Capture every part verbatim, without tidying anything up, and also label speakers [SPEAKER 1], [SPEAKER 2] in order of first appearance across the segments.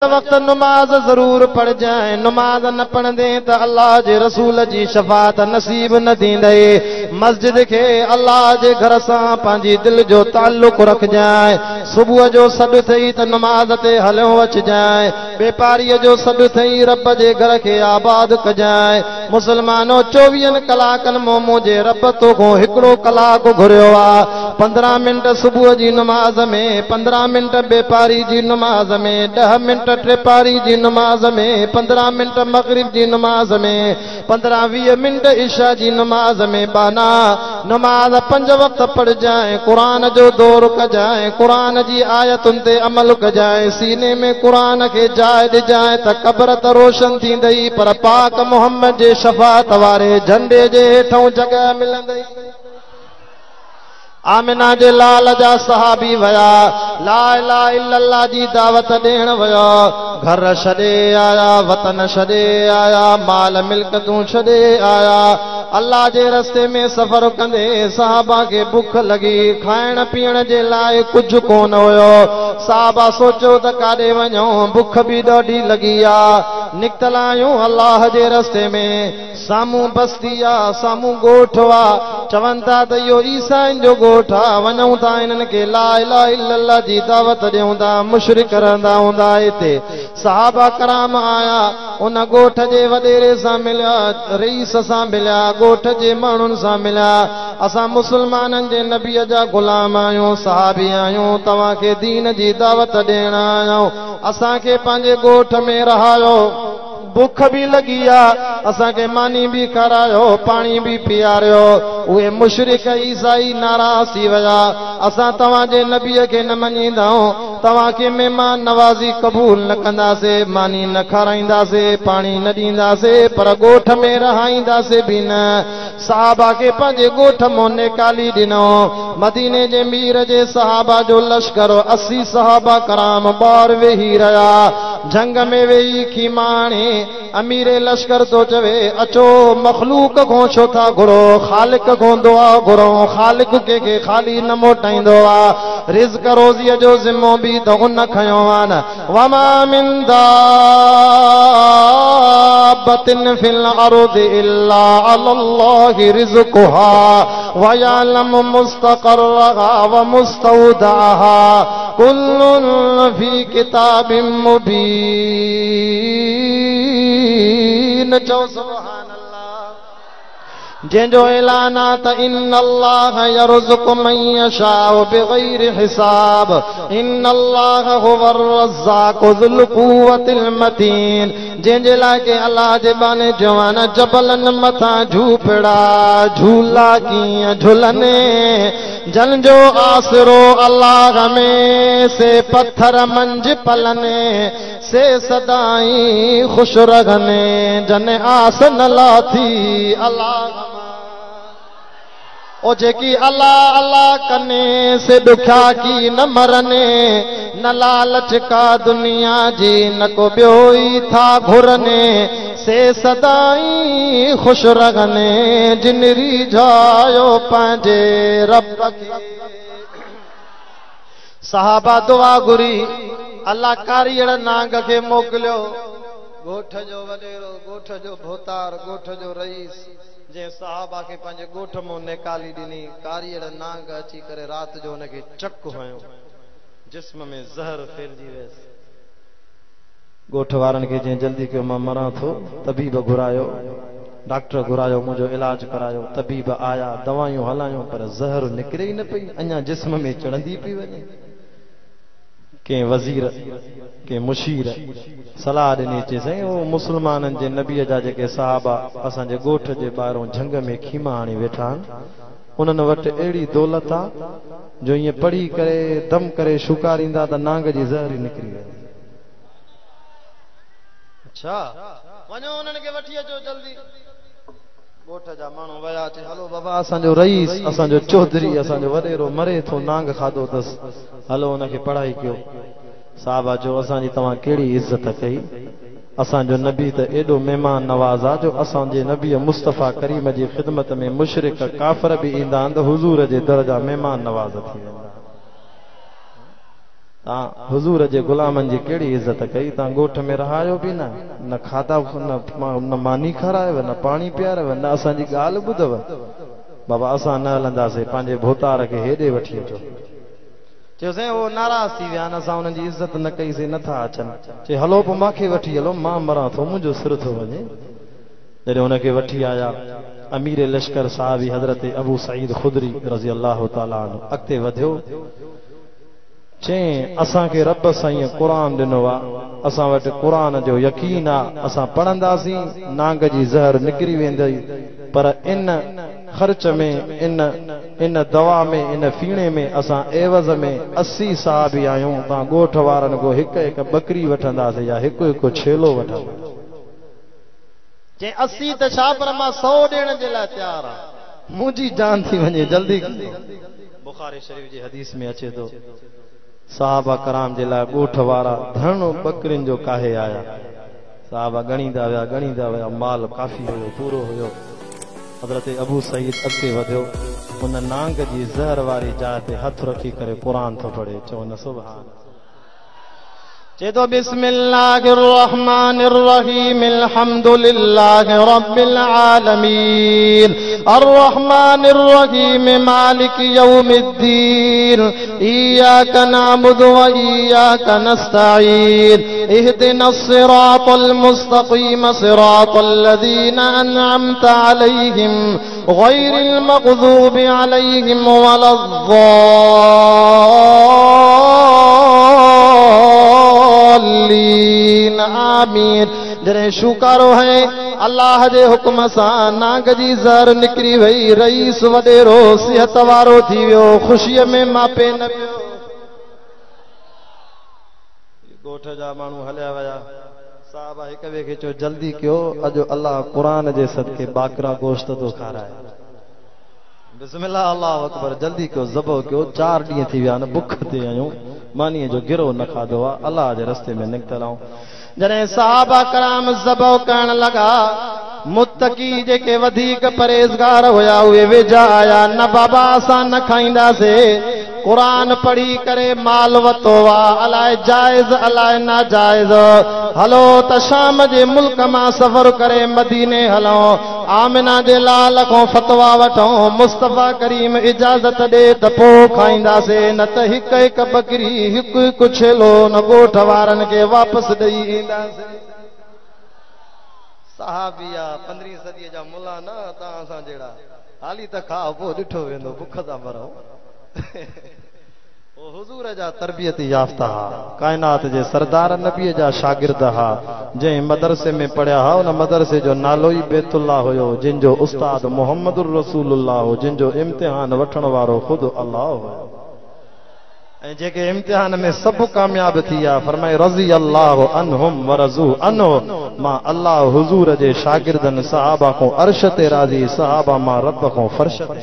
[SPEAKER 1] वक्त नमाज जरूर पढ़ जाए। नमाज न पढ़ंदे त अल्लाह जे रसूल जी शफात नसीब न थींदई। मस्जिद के अल्लाह जे घर सां पंहिंजी दिल जो ताल्लुक रख जाए। सुबह जो सॾु थई त नमाज ते हलियो अच जाए। व्यापारीअ जो सॾु थई रब जे घर के आबाद कजाए। मुसलमानो चोवीह कलाकनि मों मुंहिंजे रब तोखो हिकिड़ो कलाक घुरियो आ। पंद्रहं मिंट सुबह जी नमाज में, पंद्रहं मिंट व्यापारी जी नमाज में, ॾह मिंट ट्रेपारी जी नमाज में, पंद्रह मिनट मगरिब जी नमाज में, पंद्रह वीह मिनट ईशा जी नमाज में। बाना नमाज पंज वक्त पढ़ जाए। कुरान जो दौर कजाए। कुरान जी आयतुनि ते अमल कजाए। सीने में कुरान के जाए ॾिजाए त क़ब्र त रोशन थींदई, पर पाक मोहम्मद जे शफात वारे झंडे जे हेठों जगह मिलंदई। आमिना जे लाल जा सहाबी वया, ला इलाहा इल्लल्लाह जी दावत ॾियण वया। घर छॾे आया, वतन छॾे आया, माल मिल्कतूं छॾे आया। अल्लाह जे रस्ते में सफ़र कंदे सहाबा खे बुख लॻी। खाइण पीअण जे लाइ कुझु कोन हुयो। सहाबा सोचियो त काॾे वञूं, बुख बि ॾाढी लॻी आ। निकतल आहियूं अल्लाह जे रस्ते में। साम्हूं बस्ती आ, साम्हूं ॻोठ आ। चवनि था त इहो ईसाइनि जो ॻोठ आ। वञूं था इन्हनि खे ला इलाहा इल्लल्लाह जी दावत ॾियूं था। मुशरिक रहंदा हूंदा हिते। सहाबा कराम आया, उन ॻोठ जे वॾेरे सां मिलिया, रईस सां मिलिया, ॻोठ जे माण्हुनि सां मिलिया। असां मुस्लमाननि जे नबीअ जा ग़ुलाम आहियूं, सहाबी आहियूं, तव्हांखे दीन जी दावत ॾियण आहियूं। असांखे पंहिंजे ॻोठ में रहायो। बुख भी लगी आ, असांखे मानी भी खारायो, पानी भी पियारियो। उहे मुशरिक ईसाई नाराज़ थी विया। असां तव्हांजे नबीअ खे न मञींदाऊं, तव्हांखे महिमान नवाज़ी क़बूल न कंदासीं, मानी न खाराईंदासीं, पानी न ॾींदासीं, पर ॻोठ में रहाईंदासीं भी न। सहाबा खे पंहिंजे ॻोठ मों निकाली ॾिनो। मदीने जे मीर जे सहाबा जो लश्कर असी सहाबा कराम ॿार वेही रहिया। जंग में वेही खीमाणे अमीरे लश्कर तो चवे, अचो मखलूक को छो था घुरो, खालिक को दुआ घुरो। खालिक के के खाली न मोटाईंदो आ। रिज़्क रोज़ीअ जो ज़िम्मो भी त उन खयो आ न। वमा मिन दाब्बतिन फिल अर्दि इल्ला अल्लाहि रिज़्कुहा व यअलमु मुस्तक़र्रहा व मुस्तौदअहा कुल्लुन फी किताबिन मुबीन। चओ सुभान अल्लाह। जंहिंजो ऐलान आहे त इन्नल्लाह यरज़ुक़ु मन यशाउ बिग़ैरि हिसाब, इन्नल्लाह हुवर रज़्ज़ाक़ु ज़ुल क़ुव्वतिल मतीन। जंहिंजे लाइ के अल्लाह जे बाने जवान जबलनि मथां झूपड़ा झूला कीअं झुलने, जन जो आसरो अल्लाह में से पत्थर मंझ पलने, से सदाई खुश रहने, जन आस न लाथी अल्लाह। ओ जेकी अल्लाह अल्लाह कने से दुखा की न मरने, न लालच का दुनिया जी न को ॿियो था घुरने, से सदाई खुश रहने, जिन रिझायो पंहिंजे रब खे। सहाबा दुआ घुरी, अल्लाह कारीअड़ नांग खे मोकिलियो। ॻोठ जो वॾेरो, ॻोठ जो भोतार, ॻोठ जो रईस, जंहिं सहाबा खे पंहिंजे ॻोठ मों निकाली ॾिनी। कारीअड़ नांग अची करे राति जो हुनखे चक हयो, जिस्म में ज़हर फैलिजी वियसि। ॻोठ वारनि खे जंहिं जल्दी कयो मां मरां थो, तबीब घुरायो, डॉक्टर घुरायो, मुंहिंजो इलाज करायो। तबीब आया, दवायूं हलायूं, पर ज़हर निकिरे ई न पई, अञा जिस्म में चढ़ंदी पई वञे। कंहिं वज़ीर, कंहिं मुशीर सलाह ॾिनी, चई साईं ओ मुस्लमाननि जे नबीअ जा जेके सहाबा असांजे ॻोठ जे ॿाहिरों झंग में खीमा हणी वेठा आहिनि, उन्हनि वटि अहिड़ी दौलत आहे जो ईअं पढ़ी करे दम करे शुकारींदा त नांग जी ज़हर ई निकिरी वेंदी। अच्छा, वञो उन्हनि खे वठी अचो जल्दी। ॻोठ जा माण्हू विया, चई हलो बाबा, असांजो रईस, असांजो चौधरी, असांजो वॾेरो मरे थो, नांग खाधो अथसि, हलो हुनखे पढ़ाई कयो। साहबा जो असांजी तव्हां कहिड़ी इज़त कई, असांजो नबी त एॾो महिमान नवाज़ आहे जो असांजे नबी मुस्तफ़ा करीम जी ख़िदमत में मुशरिक काफ़िर बि ईंदा आहिनि त हुज़ूर जे दर जा महिमान नवाज़ थी वेंदा। ता हुजूर जे गुलामन जी केड़ी इज्जत कई ता गोठ में रहायो भी ना न खाधा न मानी खारायव न पानी पियारव न असां जी गाल बुधव बाबा असां न हलंदासीं पंहिंजे भोतार खे हेॾे वठी अचो चयोसीं वो नाराज़ थी विया आहिनि असां उन्हनि जी इज़त न कईसीं नथा अचनि चई हलो पोइ मूंखे वठी हलो मां मरां थो मुंहिंजो सिर थो वञे जॾहिं हुनखे वठी आया अमीर लश्कर साहबी हज़रत अबू सईद खुदरी रज़ी अल्लाह ताला अन्हु अॻिते वधियो चई असांखे रब साईं क़ुरान ॾिनो आहे असां वटि क़ुरान जो यकीन आहे असां पढ़ंदासीं नांग जी ज़हर निकिरी वेंदई पर इन ख़र्च में इन इन दवा में इन फीणे में असां एवज़ में असी साहबी आहियूं तव्हां ॻोठ वारनि को हिकु हिकु बकरी वठंदासीं या हिकु हिकु छेलो वठंदासीं जे असी त छा पर मां सौ ॾियण जे लाइ तयार आहियां मुंहिंजी जान थी वञे जल्दी बुखारी शरीफ़ जी हदीस में अचे थो साहबा कराम जे लाइ ॻोठ वारा धन बकरियुनि जो काहे आया साहबा ॻणींदा विया ॻणींदा विया माल काफ़ी हुयो पूरो हुयो हज़रत अबू सईद अॻिते वधियो उन नांग जी ज़हर वारी जाइ ते हथ रखी करे क़ुरान थो पढ़े चओ न सुभान चेतो बिस्मिल्लाहिर रहमानिर रहीम अल्हम्दुलिल्लाहि रब्बिल आलमीन अर्रहमानिर रहीम मालिकि यौमिद्दीन इय्याका नअबुदु व इय्याका नस्तईन इहदिनस सिरातल मुस्तक़ीम सिरातल लज़ीना अनअमता अलैहिम गैरिल मग़ज़ूबि अलैहिम वलद्दाल्लीन आमीन जरे शुकारो है अल्लाह जे हुक्म सां नाग जी ज़हर निकिरी वई रईस वडेरो सिहत वारो थी वियो ख़ुशीअ में मापे न पियो ॻोठ जा माण्हू हलिया विया साहबा हिक ॿिए खे चयो जल्दी कयो अॼु अल्लाह क़ुरान जे सदके बाकरा गोश्त थो खाराए बिस्मिल्लाह अल्लाह अकबर जल्दी कयो ज़बो कयो चार ॾींहं थी विया आहिनि बुख ते आहियूं मानीअ जो गिरो न खाधो आहे अल्लाह जे रस्ते में निकितल आहियूं जॾहिं साहबा कराम ज़बो करण लॻा मुत्तकी जेके वधीक परहेज़गार हुया उहे वेझा आया न बाबा असां न खाईंदासीं क़ुरान पढ़ी करे माल वतो आहे अलाए जाइज़ अलाए नाजाइज़ हलो त शाम जे मुल्क मां सफ़र करे मदीने हलूं आमिना जे लाल खां फतवा वठूं मुस्तफ़ा करीम इजाज़त ॾे त पोइ खाईंदासीं न त हिकु हिकु बकरी हिकु हिकु छेलो न ॻोठ वारनि खे वापसि ॾेई ईंदासीं सहाबिया पंद्रहीं सदीअ जा मोलाना तव्हां सां जहिड़ा हाली त खाओ पोइ ॾिठो वेंदो बुख था मरो हुजूर जा तरबियत याफ़्ता हा काइनात जे सरदार नबीअ जा शागिर्द हा जंहिं मदरसे में पढ़िया हा उन मदरसे जो नालो ई बैतुल्लाह हुयो जिन जो उस्ताद मोहम्मदुर रसूलुल्लाह हो जिन जो इम्तिहान वठण वारो ख़ुदि अल्लाह हुयो ऐं जेके इम्तिहान में सभु कामयाब थी विया फरमाए रज़ी अल्लाह अनहुम व रज़ू अन्हु मां अल्लाह हुजूर जे शागिर्दनि सहाबा खां अर्श ते राज़ी सहाबा मां रब खां फर्श ते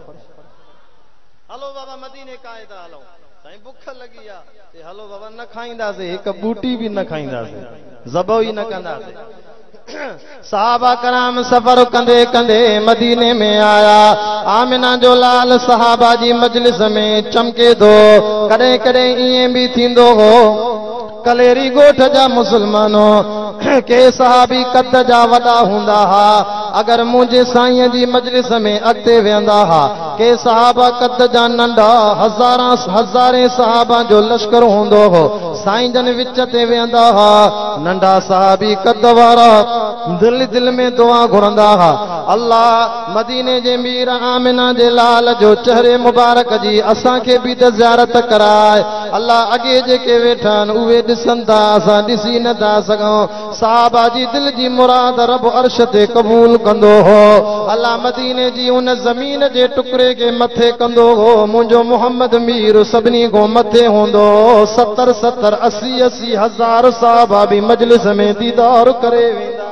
[SPEAKER 1] हलो बाबा मदीने काए था हलो साईं बुख लगी आ ते हलो बाबा न खाईंदासीं हिकु बूटी भी न खाईंदासीं ज़बो ई न कंदासीं सहाबा कराम सफर कंदे कंदे मदीने में आया आमिना जो लाल सहाबा जी मजलिस में चमके दो कॾहिं कॾहिं ईअं भी थींदो हो कलेरी ॻोठ जा मुसलमानो के सहाबी कद जा वॾा हूंदा हा अगर मुंहिंजे साईं जी मजलिस में अॻिते वेंदा हा के सहाबा कद जा नंढा हज़ारा हज़ारे सहाबा जो लश्कर हूंदो हो साईं जन विच ते वेंदा हा नंढा सहाबी कद वारा दिल दिल में दुआ घुरंदा हा अल्लाह मदीने जे मीर आमिना जे लाल जो चेहरे मुबारक जी असां खे भी त ज़ियारत कराए अल्लाह अॻे जेके वेठा आहिनि उहे ॾिसनि था असां ॾिसी नथा सघूं साहबा जी दिल जी मुराद रब अर्श ते क़बूल कंदो हो अल्लाह मदीने जी उन ज़मीन जे टुकड़े के मथे कंदो हो मुंहिंजो मोहम्मद मीर सभिनी को मथे हूंदो सतर सतर असी असी हज़ार साहबा भी मजलिस में दीदार करे वेंदा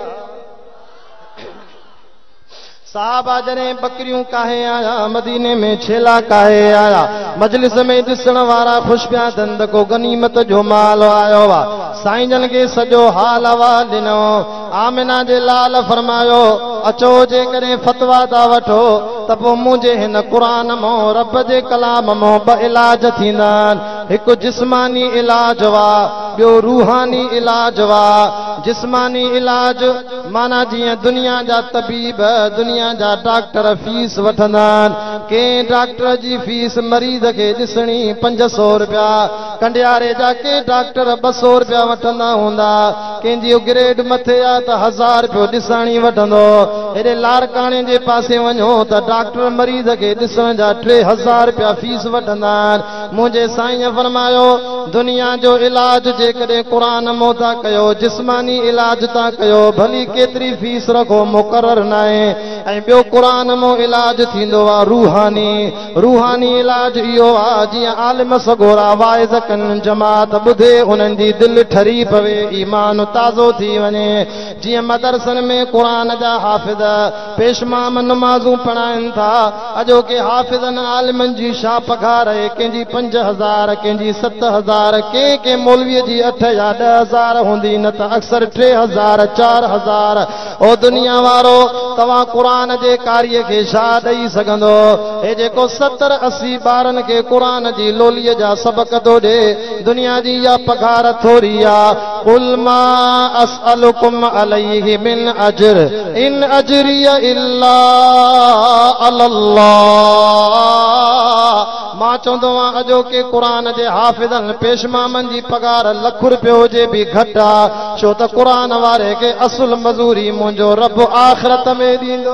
[SPEAKER 1] साहबा जॾहिं बकरियूं काहे आया मदीने में छेला काहे आया मजलिस में ॾिसण वारा ख़ुशि पिया धंध को गनीमत जो माल आयो वा साईं जन खे सॼो हाल अहवाल ॾिनो आमिना जे लाल फरमायो अचो जेकॾहिं फतवा था वठो त पोइ मुंहिंजे हिन क़ुरान मां रब जे कलाम मां ॿ इलाज थींदा आहिनि हिकु जिस्मानी इलाज वा ॿियो रूहानी इलाज वा जिस्मानी इलाज माना जीअं दुनिया जा तबीब दुनिया जा डॉक्टर फीस वठंदा आहिनि कंहिं डॉक्टर जी फीस मरीज़ खे ॾिसणी पंज सौ रुपया कंडियारे जा के डॉक्टर ॿ सौ रुपया वठंदा हूंदा कंहिंजी ग्रेड मथे आहे त हज़ार रुपयो ॾिसणी वठंदो हेॾे लारकाणे जे पासे वञो त डॉक्टर मरीज़ खे ॾिसण जा टे हज़ार रुपया फीस वठंदा आहिनि मुंहिंजे साईं फरमायो दुनिया जो इलाज जेकॾहिं क़ुरान मो था कयो जिस्मानी इलाज था कयो भली केतिरी फीस रखो मुक़रर न आहे ऐं ॿियो क़ुरान मो इलाज थींदो आहे रूहानी रूहानी इलाज इहो आहे जीअं आलिम सगोरा वाइज़ कनि जमात ॿुधे उन्हनि जी दिलि ठरी पवे ईमान ताज़ो थी वञे जीअं मदरसनि में क़ुरान जा हाफ़िज़ पेशमाम नमाज़ूं पढ़ाइनि था अॼोके हाफ़िज़नि आलिमनि जी छा पघार आहे कंहिंजी पंज हज़ार कंहिंजी सत हज़ार कंहिं कंहिं मौलवीअ जी अठ या ॾह हज़ार हूंदी न त अक्सर टे हज़ार चार हज़ार ओ दुनिया वारो तव्हां क़ुरान जे कारीअ खे छा ॾेई सघंदो हे जेको सतरि असी ॿारनि खे क़ुरान जी लोलीअ जा सबक़ थो ॾे दुनिया जी इहा पघार थोरी आहे कुल मा असअलुकुम अलैहि मिन अजर इन अजरिय इल्ला अल्लाह मां चवंदो आहियां अॼोके क़ुरान जे हाफ़िज़नि पेशमामनि जी पघार लख रुपयो हुजे बि घटि आहे छो त क़ुरान वारे खे असुल मज़ूरी मुंहिंजो रब आख़िरत में ॾींदो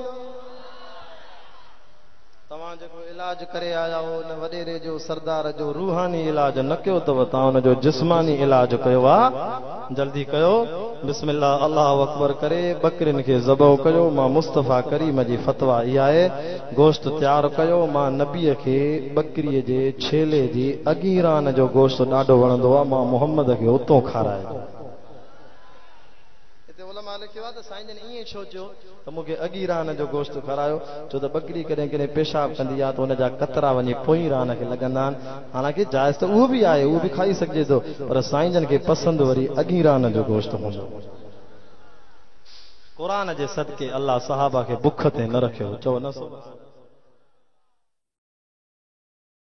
[SPEAKER 1] तव्हां जेको इलाज करे आया हो न वॾेरे जो सरदार जो रूहानी इलाज न कयो अथव तव्हां हुनजो जिस्मानी इलाज कयो आहे जल्दी कयो बिस्मिल्लाह अल्लाह अकबर करे बकरिन खे ज़बह कयो मां मुस्तफ़ा करीम जी फतवा इहा आहे गोश्त तयारु कयो मां नबीअ खे बकरीअ जे छेले जी अगीरान जो गोश्त ॾाढो वणंदो आहे मां मुहम्मद खे उतो खारायो लिखियो आहे त साईं जन ईअं छो चयो त मूंखे अगीरान जो गोश्त खारायो छो त बकरी कॾहिं कॾहिं पेशाब कंदी आहे त हुनजा कतरा वञी पोइ रान खे लॻंदा आहिनि हालांकि जाइज़ त उहो बि आहे उहो बि खाई सघिजे थो पर साईं जन खे पसंदि वरी अगीरान जो गोश्त हूंदो क़ुरान जे सदके अल्लाह सहाबा खे बुख ते न रखियो चओ न